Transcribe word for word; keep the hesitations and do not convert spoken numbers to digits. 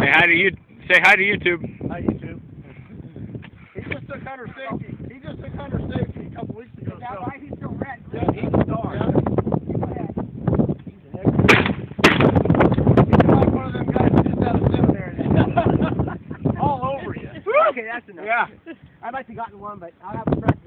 Say hi to you. Say hi to YouTube. Hi, YouTube. He just took Hunter safety. He just took Hunter safety a couple weeks ago. Is that why he's so red? Yeah, he's a star. Yeah. He's like one of them guys who just out of seminary. All over you. Okay, that's enough. Yeah. I'd like to gotten one, but I'll have a practice.